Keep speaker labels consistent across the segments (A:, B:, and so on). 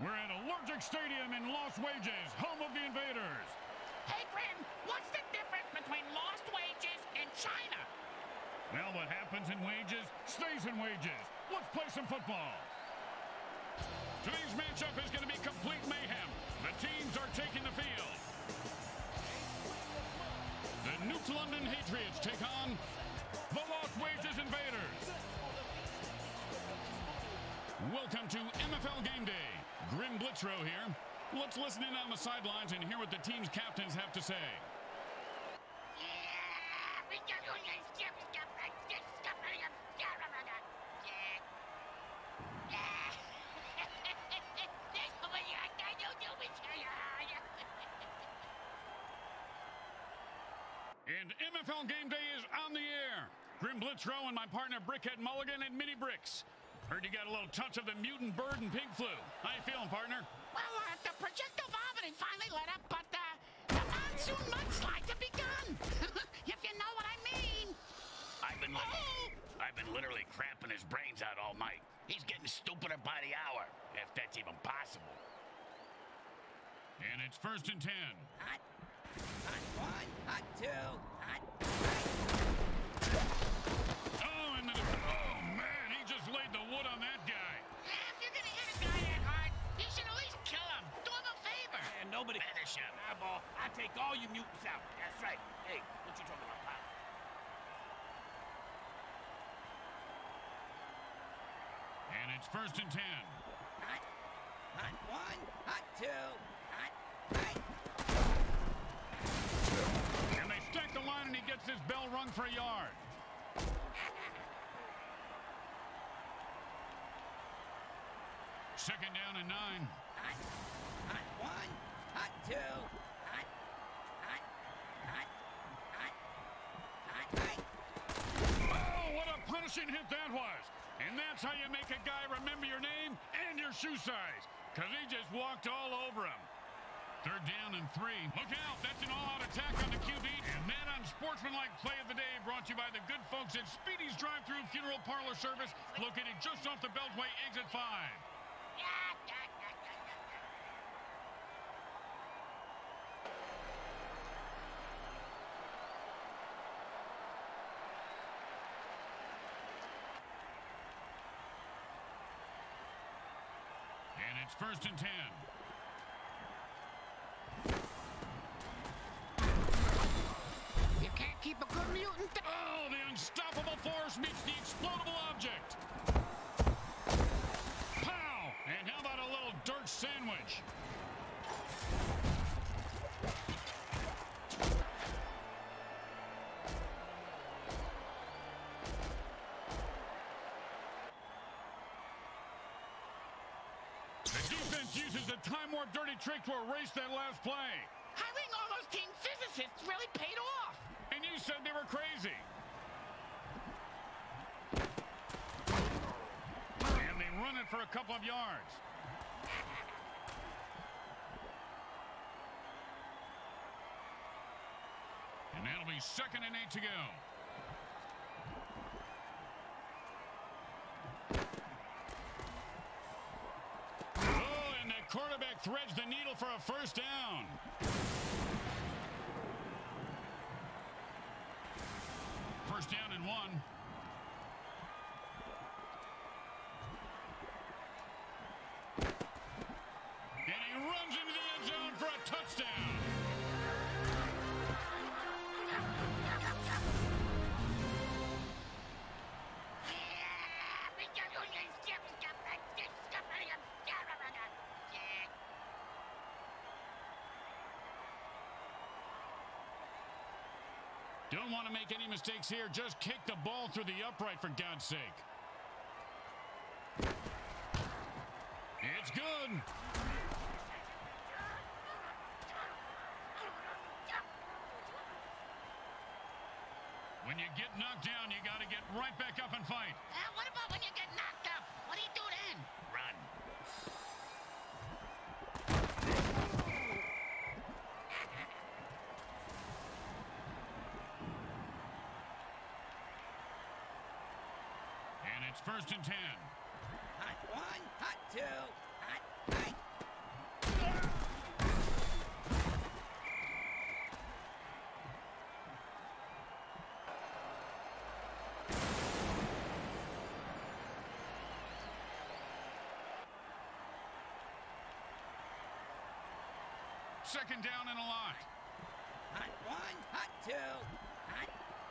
A: We're at Allergic Stadium in Lost Wages, home of the Invaders.
B: Hey, Grim, what's the difference between Lost Wages and China?
A: Well, what happens in wages stays in wages. Let's play some football. Today's matchup is going to be complete mayhem. The teams are taking the field. The Nuked London Hatriots take on the Lost Wages Invaders. Welcome to MFL Game Day. Grim Blitzrow here. Let's listen in on the sidelines and hear what the team's captains have to say. And MFL Game Day is on the air. Grim Blitzrow and my partner Brickhead Mulligan and Mini Bricks. Heard you got a little touch of the mutant bird and pink flu. How you feeling, partner?
B: Well, the projectile vomiting finally let up, but the monsoon mudslides have begun. If you know what I mean.
C: I've been literally cramping his brains out all night. He's getting stupider by the hour, if that's even possible.
A: And it's 1st and 10.
D: Hot one, hot two, hot.
A: Oh, and oh man, he just laid the wood on that guy.
B: If you're gonna hit a guy that hard, you should at least kill him. Do him a favor.
C: And nobody finish him.
D: Eyeball, I take all you mutants out. That's right. Hey, what you talking about, Pop?
A: And it's 1st and 10.
D: Hot one, hot two, hot.
A: And they stack the line and he gets his bell rung for a yard. Second down and 9.
D: Hot one, hot two, hot.
A: Oh, what a punishing hit that was. And that's how you make a guy remember your name and your shoe size. Because he just walked all over him. 3rd down and 3. Look out, that's an all-out attack on the QB. And that unsportsmanlike play of the day brought to you by the good folks at Speedy's Drive-Thru Funeral Parlor Service, located just off the Beltway, exit 5. And it's 1st and 10.
B: You can't keep a good mutant.
A: Oh, the unstoppable force meets the explodable object. Pow! And how about a little dirt sandwich? The defense uses the Time Warp dirty trick to erase that last play.
B: Hiring all those team physicists really paid off.
A: And you said they were crazy. And they run it for a couple of yards. And that'll be 2nd and 8 to go. Oh, and the quarterback threads the needle for a 1st down. First down and 1. And he runs into the end zone for a touchdown. Don't want to make any mistakes here. Just kick the ball through the upright, for God's sake. It's good. When you get knocked down, you got to get right back up and fight.
B: What about when you get knocked up? What do you do then?
C: Run.
A: And it's 1st and 10.
D: Hot one, hot two, hot.
A: Second down and a lot.
D: Hot one, hot two, hot.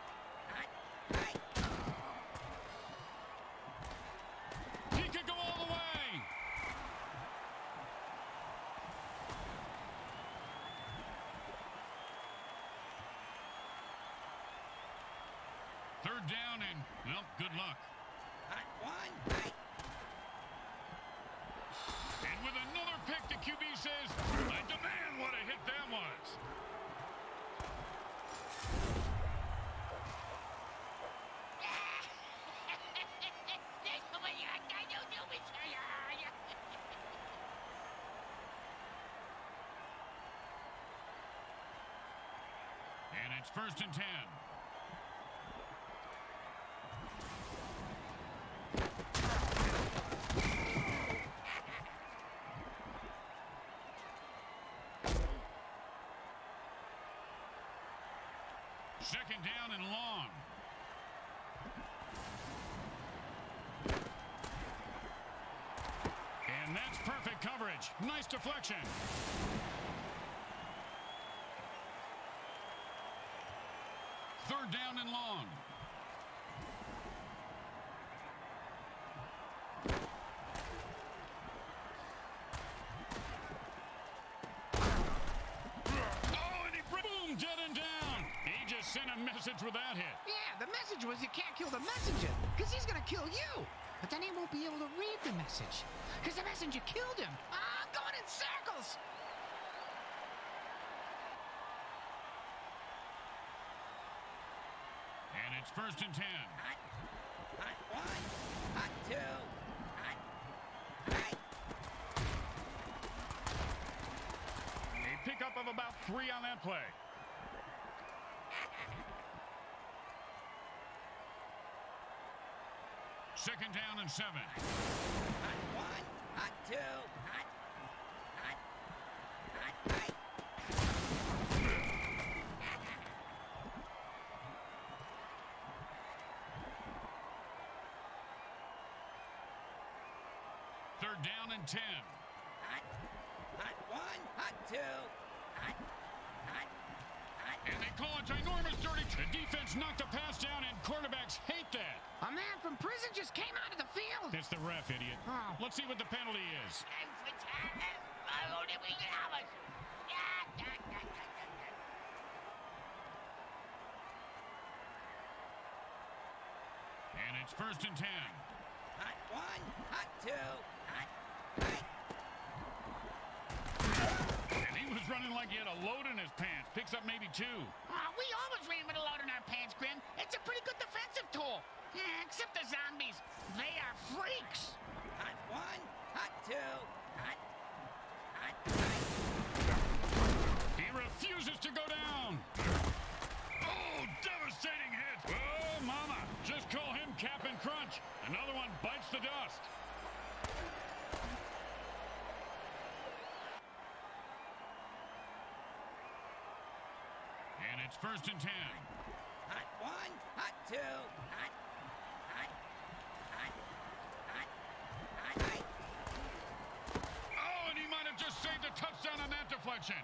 A: He could go all the way. Third down and, well, good luck.
D: Hot one, hot.
A: And with another pick, the QB says, I demand what a hit that was. And it's 1st and 10. Second down and long. And that's perfect coverage. Nice deflection. Third down and long. Oh, and he boom, dead and down. He just sent a message with that hit.
B: Yeah, the message was you can't kill the messenger, because he's gonna kill you. But then he won't be able to read the message, because the messenger killed him. I'm going in circles.
A: And it's 1st and 10.
D: Hot one, hot two, hot.
A: A pickup of about 3 on that play. Second down and 7.
D: Hot one, hot two, hot.
A: Third down and 10.
D: Hot one, hot two, hot.
A: And they call it ginormous dirty. The defense knocked a pass down, and quarterbacks hate that.
B: A man from prison just came out of the field.
A: It's the ref, idiot.
B: Oh.
A: Let's see what the penalty is. And it's 1st and 10.
D: Hot one, hot two, hot.
A: And he was running like he had a load in his pants. Picks up maybe 2.
B: We always ran with a load in our pants, Grim. It's a pretty good defensive tool. Yeah, except the zombies. They are freaks.
D: Hot one, hot two, hot.
A: He refuses to go down. Oh, devastating hit. Oh, mama. Just call him Cap'n Crunch. Another one bites the dust. And it's 1st and 10.
D: Hot one, hot two, hot.
A: Oh, and he might have just saved a touchdown on that deflection.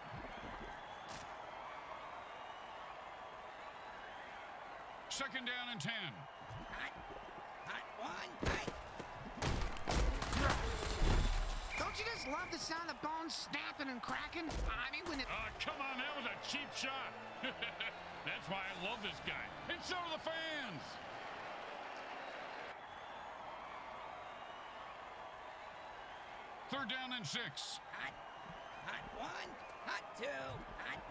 A: Second down and 10.
D: Hot one, hot.
B: Don't you just love the sound of bones snapping and cracking? I mean, when it...
A: Come on, that was a cheap shot. That's why I love this guy. And so do the fans. Third down and 6.
D: Hot one, hot two, hot.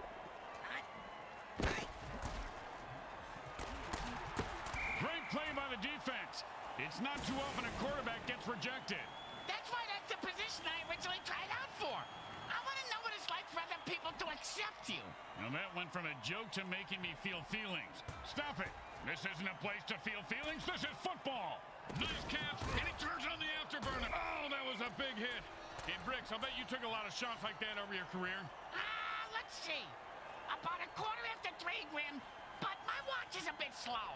A: Great play by the defense. It's not too often a quarterback gets rejected.
B: That's why that's the position I originally tried out for. I want to know what it's like for other people to accept you.
A: Now that went from a joke to making me feel feelings. Stop it. This isn't a place to feel feelings. This is football. Nice catch, and he turns on the afterburner. Oh, that was a big hit. Hey, Bricks, I bet you took a lot of shots like that over your career.
B: Let's see. About a quarter after 3, Grim, but my watch is a bit slow.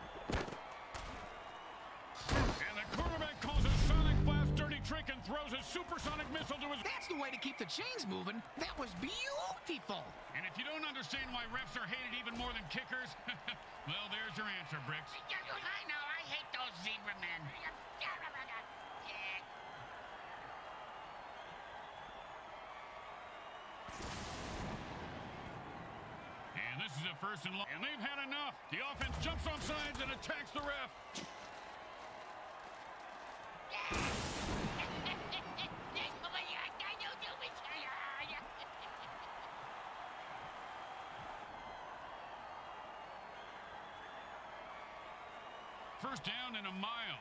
A: And the quarterback calls a sonic blast dirty trick and throws his supersonic missile to his...
B: That's the way to keep the chains moving. That was beautiful.
A: And if you don't understand why refs are hated even more than kickers, well, there's your answer, Bricks.
C: I know, I hate those zebra men.
A: And this is a first and long. And they've had enough. The offense jumps on sides and attacks the ref. First down and a mile.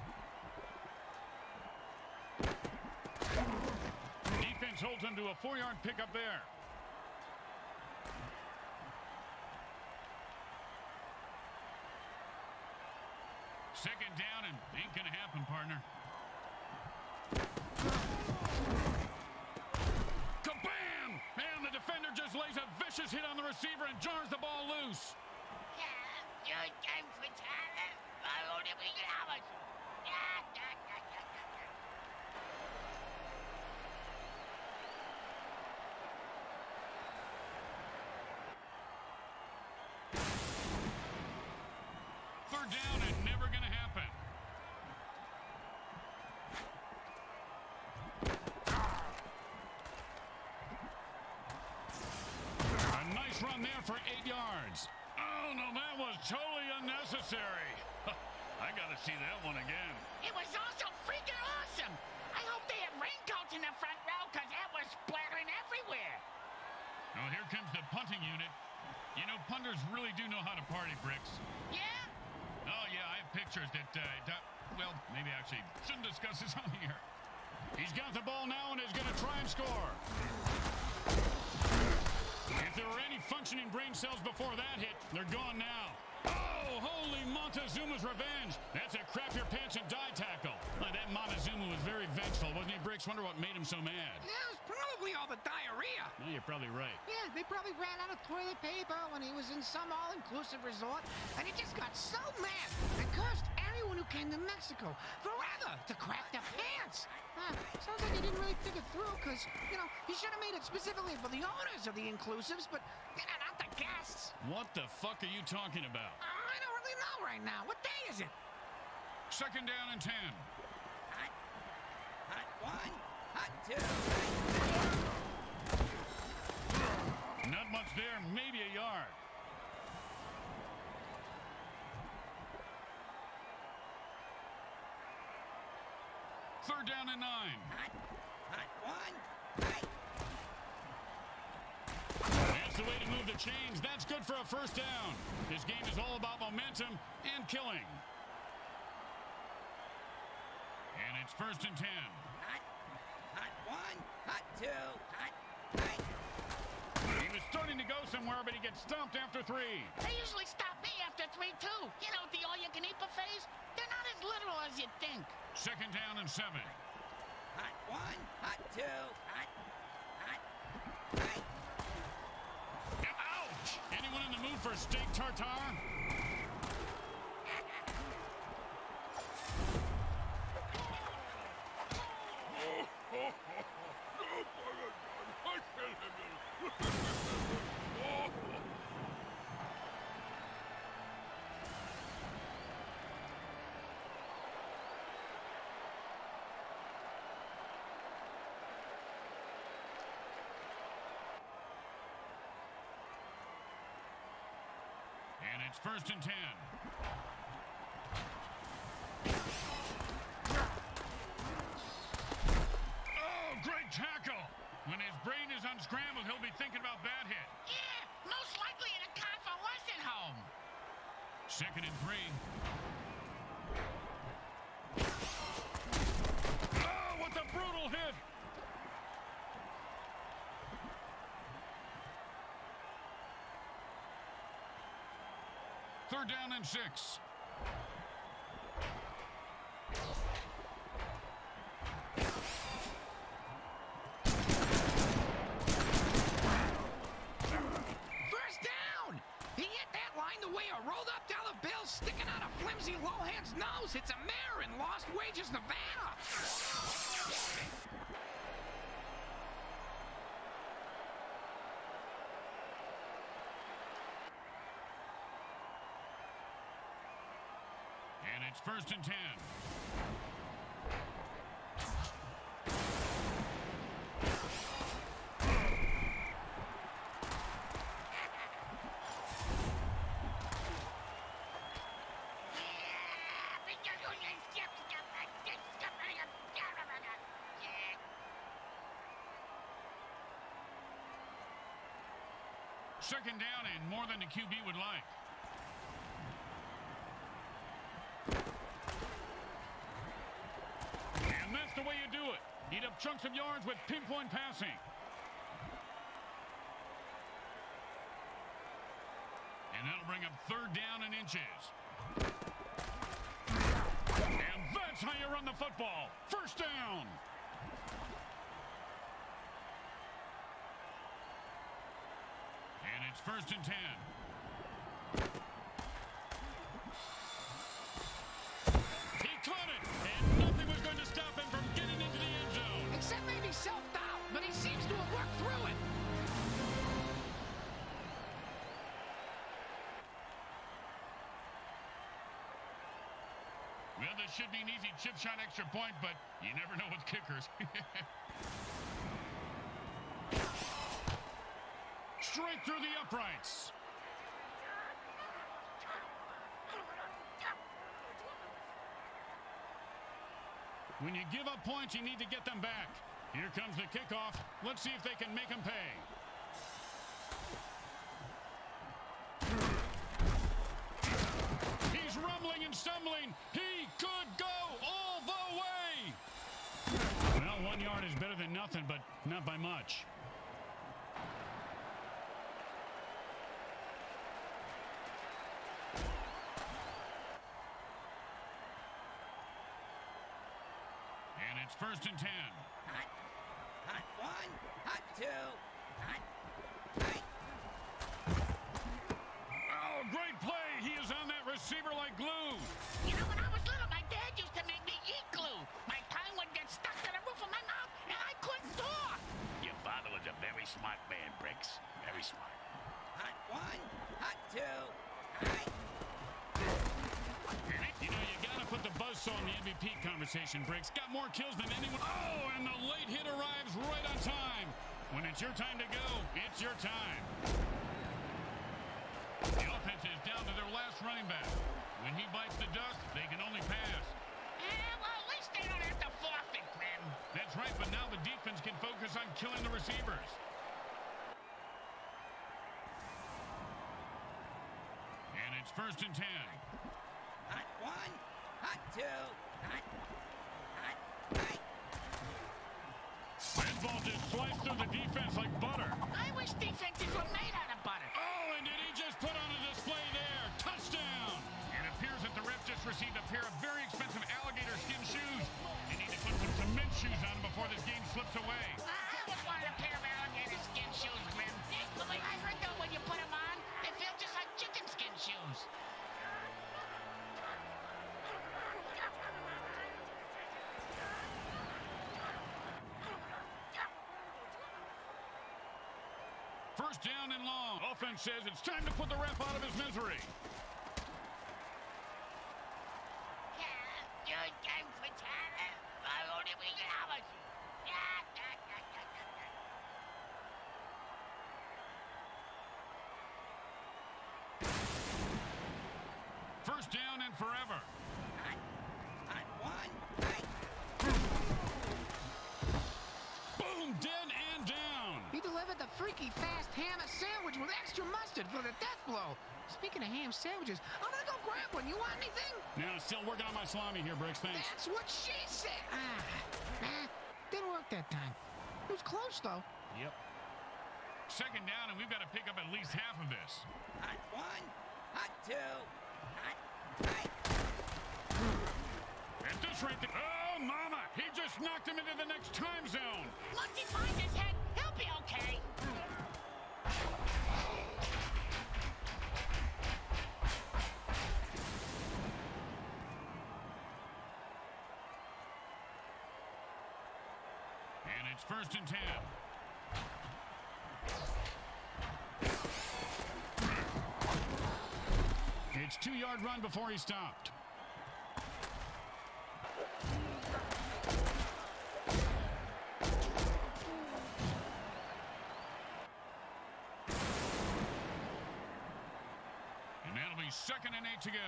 A: Defense holds them to a 4-yard pickup there. Second down and ain't gonna happen, partner. Kabam! And the defender just lays a vicious hit on the receiver and jars the ball loose. Third down and never gonna happen. A nice run there for 8 yards. Oh, no, that was totally unnecessary. I gotta see that one again.
C: It was also freaking awesome. I hope they have raincoats in the front row because that was splattering everywhere.
A: Oh, here comes the punting unit. You know, punters really do know how to party, Bricks.
C: Yeah?
A: Oh, yeah, I have pictures that, well, maybe I actually shouldn't discuss this on here. He's got the ball now and is going to try and score. If there were any functioning brain cells before that hit, they're gone now. Oh, holy Montezuma's revenge. That's a crap your pants and die tackle. That Montezuma was very vengeful, wasn't he, Bricks? Wonder what made him so mad.
B: Yeah, it was probably all the diarrhea.
A: Well, you're probably right.
B: Yeah, they probably ran out of toilet paper when he was in some all-inclusive resort, and he just got so mad and cursed everyone who came to Mexico forever to crap their pants. Sounds like he didn't really think it through, because, you know, he should have made it specifically for the owners of the inclusives, but not the guests.
A: What the fuck are you talking about?
B: I don't really know right now. What day is it?
A: Second down and 10.
D: Hot one, hot two.
A: Not much there, maybe a yard. Third down and 9.
D: Hot one, hot.
A: That's the way to move the chains. That's good for a first down. This game is all about momentum and killing. And it's first and 10.
D: Hot one, hot two, hot.
A: He was starting to go somewhere, but he gets stomped after 3.
C: They usually stop me after 3, too. You know, the all-you-can-eat buffets? They're not as literal as you think.
A: Second down and 7.
D: Hot one, hot two, hot.
A: Ouch! Anyone in the mood for steak tartare? And it's first and 10. Oh, great tackle. When his brain is unscrambled, he'll be thinking about that hit.
C: Yeah, most likely in a convalescent home.
A: Second and 3. Oh, what a brutal hit. Third down and 6.
B: First down! He hit that line the way a rolled-up dollar bill sticking out of flimsy Lohan's nose hits a mayor in Lost Wages, Nevada.
A: And it's 1st and 10. Second down and more than the QB would like. And that's the way you do it. Eat up chunks of yards with pinpoint passing. And that'll bring up 3rd down and inches. And that's how you run the football. 1st down. And it's 1st and 10. He caught it, and nothing was going to stop him from getting into the end zone.
B: Except maybe self-doubt, but he seems to have worked through it.
A: Well, this should be an easy chip shot extra point, but you never know with kickers. Straight through the uprights. When you give up points, you need to get them back. Here comes the kickoff. Let's see if they can make them pay. He's rumbling and stumbling. He could go all the way. Well, 1 yard is better than nothing, but not by much. And it's 1st and 10.
D: Hot. Hot 1. Hot 2. Hot. Hot.
A: Oh, great play. He is on that receiver like glue.
C: You know, when I was little, my dad used to make me eat glue. My tongue would get stuck to the roof of my mouth, and I couldn't talk. Your father was a very smart man, Bricks. Very smart.
D: Hot 1. Hot 2. Hot.
A: You know, you got to put the buzzsaw in the MVP conversation, Bricks. Got more kills than anyone. Oh, and the late hit arrives right on time. When it's your time to go, it's your time. The offense is down to their last running back. When he bites the dust, they can only pass.
C: Well, at least they don't have to forfeit, man.
A: That's right, but now the defense can focus on killing the receivers. And it's 1st and 10.
D: Hot 1. Hot 2. Hot. Hot. Hot.
A: That ball just sliced through the defense like butter.
C: I wish defenses were made out of butter.
A: Oh, and did he just put on a display there? Touchdown! It appears that the ref just received a pair of very expensive alligator skin shoes. They need to put some cement shoes on before this game slips away.
C: I would want a pair of alligator skin shoes, man. I heard though when you put them on, they feel just like chicken skin shoes.
A: First down and long. Offense says it's time to put the ref out of his misery. First down and forever.
D: Hot. Hot 1. Hot.
A: Boom, dead and down.
B: He delivered the freaky fast ham sandwich with extra mustard for the death blow. Speaking of ham sandwiches, I'm gonna go grab one. You want anything?
A: Now, still working on my salami here, Bricks. Thanks.
B: That's what she said. Didn't work that time. It was close, though.
A: Yep. Second down, and we've got to pick up at least half of this.
D: Hot 1. Hot 2. Hot. Hot.
A: At this rate, oh, mama! He just knocked him into the next time zone.
C: Once he finds his head, he'll be okay.
A: it's 1st and 10. It's 2-yard run before he stopped. And that'll be 2nd and 8 to go.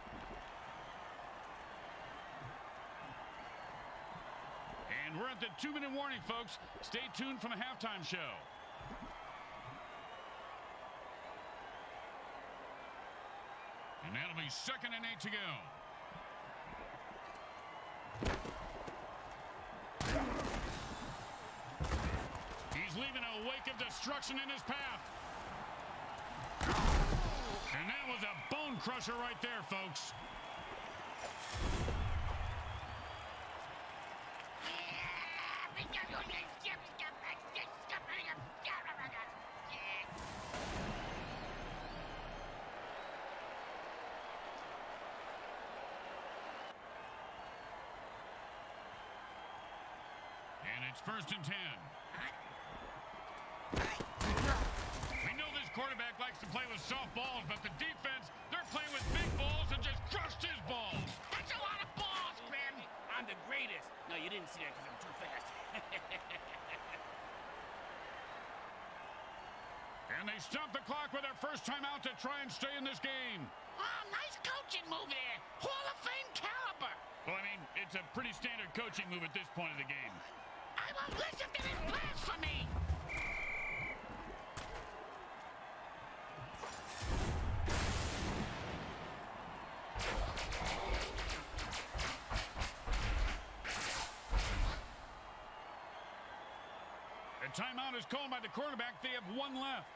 A: And we're at the 2-minute warning, folks. Stay tuned for the halftime show. And that'll be 2nd and 8 to go. He's leaving a wake of destruction in his path. And that was a bone crusher right there, folks. And it's 1st and 10. We know this quarterback likes to play with soft balls, but the defense, they're playing with big balls and just crushed his balls.
C: That's a lot of balls, Grim.
D: I'm the greatest. No, you didn't see that because I'm too fast.
A: And they stop the clock with their first time out to try and stay in this game.
C: Oh, nice coaching move there. Hall of Fame caliber.
A: Well, I mean, it's a pretty standard coaching move at this point of the game.
C: I won't listen to this blasphemy.
A: A timeout is called by the quarterback. They have 1 left.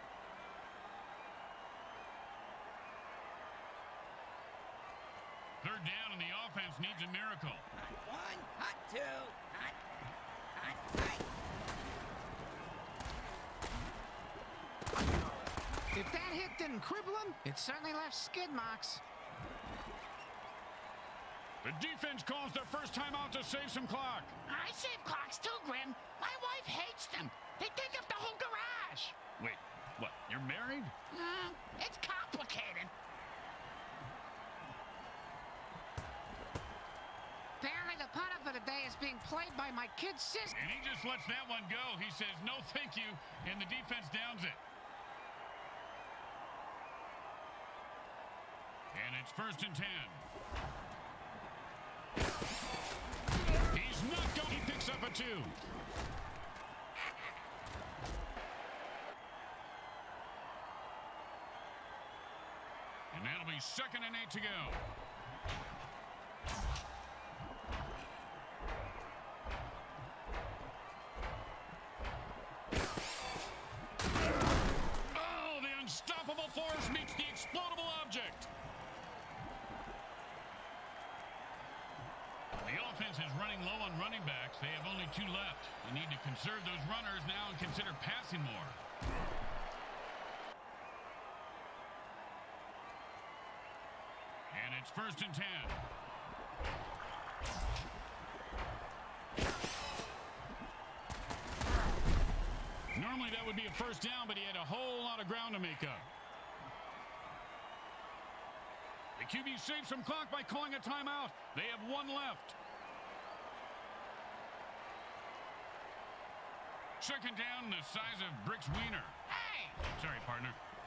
A: Third down, and the offense needs a miracle.
D: Hot 1, hot 2, hot, hot, hot.
B: If that hit didn't cripple him, it certainly left skid marks.
A: The defense calls their first timeout to save some clock.
C: I save clocks too, Grim. My wife hates them. They take up the whole garage.
A: Wait, what? You're married?
C: It's complicated.
B: Apparently the punter for the day is being played by my kid's sister.
A: And he just lets that one go. He says, no, thank you, and the defense downs it. And it's 1st and 10. He's not going. He picks up a 2. And that'll be 2nd and 8 to go. Oh, the unstoppable force meets the explodable object. The offense is running low on running backs. They have only 2 left. They need to conserve those runners now and consider passing more. And it's 1st and 10. Normally that would be a first down, but he had a whole lot of ground to make up. The QB saves some clock by calling a timeout. They have 1 left. 2nd down, the size of Brick's wiener.
C: Hey!
A: Sorry, partner.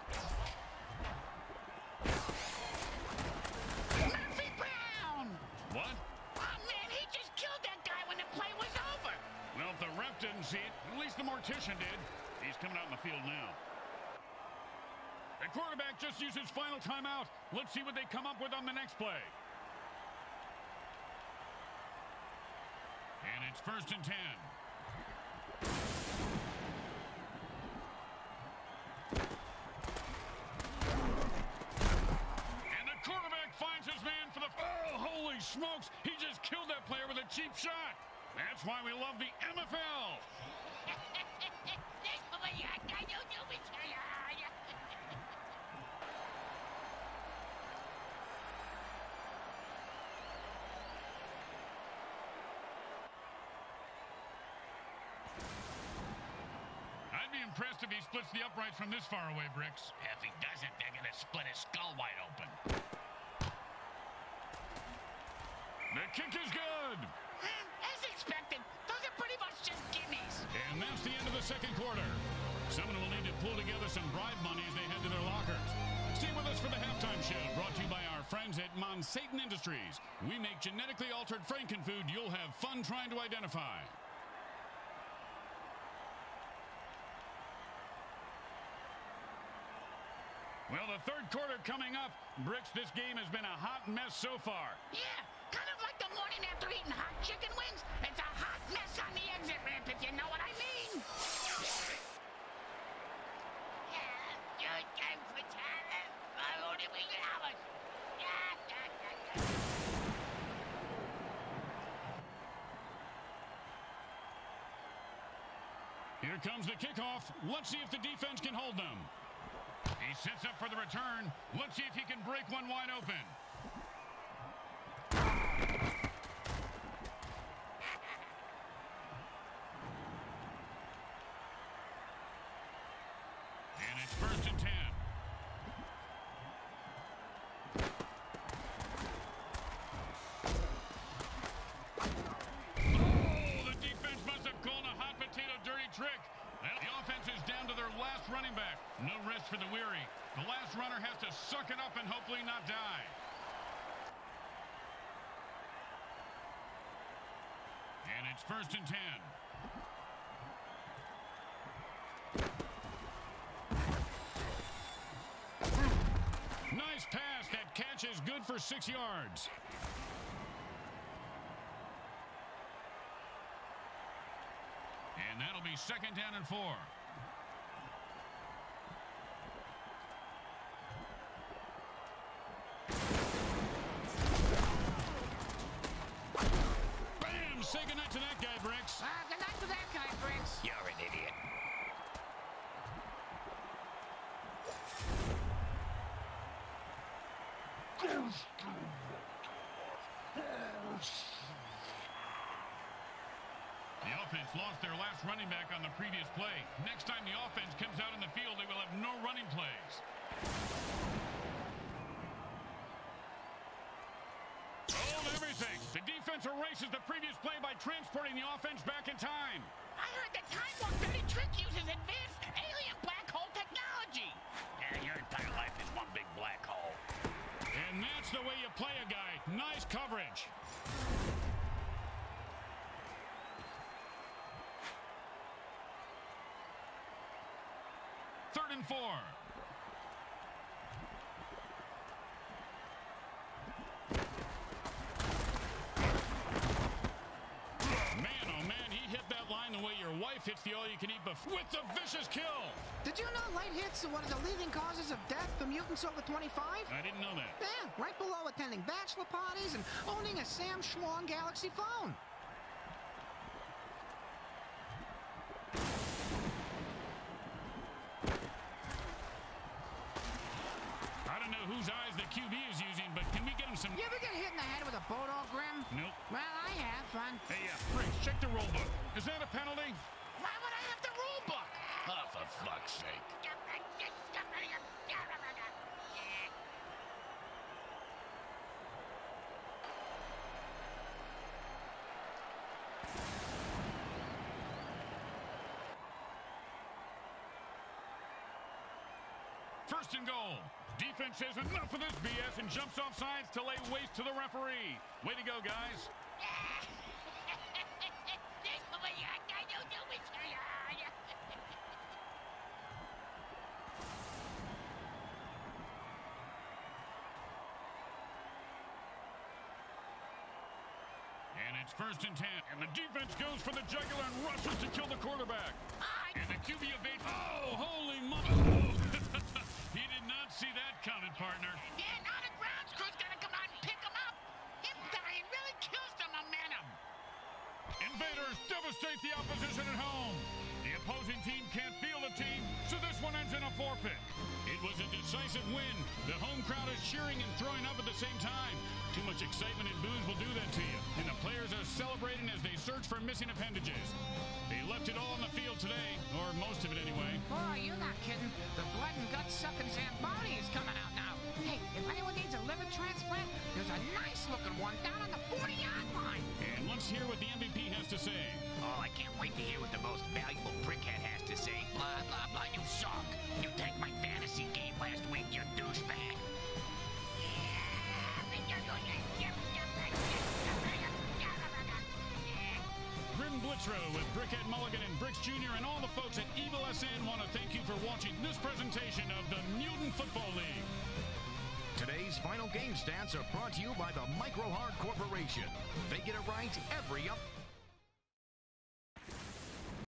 C: Murphy Brown!
A: What?
C: Oh, man, he just killed that guy when the play was over.
A: Well, if the ref didn't see it, at least the mortician did. He's coming out in the field now. The quarterback just used his final timeout. Let's see what they come up with on the next play. And it's 1st and 10. And the quarterback finds his man for the... Oh, holy smokes! He just killed that player with a cheap shot. That's why we love the MFL. Pretty impressed if he splits the uprights from this far away, Bricks.
C: If he doesn't, they're going to split his skull wide open.
A: The kick is good.
C: As expected, those are pretty much just gimmies.
A: And that's the end of the second quarter. Someone will need to pull together some bribe money as they head to their lockers. Stay with us for the halftime show, brought to you by our friends at Monsatan Industries. We make genetically altered frankenfood you'll have fun trying to identify. Well, the third quarter coming up. Bricks, this game has been a hot mess so far.
C: Yeah, kind of like the morning after eating hot chicken wings. It's a hot mess on the exit ramp, if you know what I mean.
A: Here comes the kickoff. Let's see if the defense can hold them. He sets up for the return. Let's see if he can break one wide open. And it's 1st and 10. Oh, the defense must have called a hot potato dirty trick. The offense is down to their last running back. No rest for the weary. The last runner has to suck it up and hopefully not die. And it's 1st and 10. Nice pass. That catch is good for 6 yards. And that'll be 2nd down and 4. Bam! Say goodnight to that guy, Bricks.
B: Good night to that guy, Bricks.
C: You're an idiot.
A: The offense lost their last running back on the previous play. Next time the offense comes out in the field, they will have no running plays. Oh, everything. The defense erases the previous play by transporting the offense back in time.
C: I heard the Time Warp Dirty Trick uses advanced alien black hole technology. Yeah, your entire life is one big black hole.
A: And that's the way you play a guy. Nice coverage. Third and 4. Man, oh man, he hit that line the way your wife hits the all-you-can-eat buffet with the vicious kill.
B: Did you know light hits are one of the leading causes of death for mutants over 25?
A: I didn't know that.
B: Yeah, right below attending bachelor parties and owning a Sam Schlong Galaxy phone.
A: I don't know whose eyes the QB is using, but can we get him some...
B: You ever get hit in the head with a Bodo Grim?
A: Nope.
B: Well, I have fun.
A: Hey, Briggs, check the rule book. Is that a penalty?
C: Why would I have the rule book?
D: Oh, for fuck's sake.
A: First and goal. Defense says enough of this BS and jumps off sides to lay waste to the referee. Way to go, guys. And it's 1st and 10. And the defense goes for the jugular and rushes to kill the quarterback. And the QB evades. Oh, holy moly. He did not see that coming, partner.
C: Yeah, now the grounds crew's gonna come out and pick him up. Him dying really kills the momentum.
A: Invaders devastate the opposition at home. The opposing team can't feel the team, so this one ends in a forfeit. It was a decisive win. The home crowd is cheering and throwing up at the same time. Too much excitement and booze will do that to you, and the players are celebrating as they search for missing appendages. They left it all on the field today, or most of it anyway.
B: Boy, you're not kidding. The blood and gut sucking Zamboni is coming out now. Hey, if anyone needs a liver transplant, there's a nice-looking one down on the 40-yard line.
A: And let's hear what the MVP has to say.
C: Oh, I can't wait to hear what the most valuable brickhead has to say. Blah, blah, blah. You suck. You tanked my fantasy game last week, you douchebag.
A: Grim Blitzrow with Brickhead Mulligan and Bricks Jr. and all the folks at Evil SN want to thank you for watching this presentation of the Mutant Football League.
E: Today's final game stats are brought to you by the Micro Hard Corporation. They get it right every up.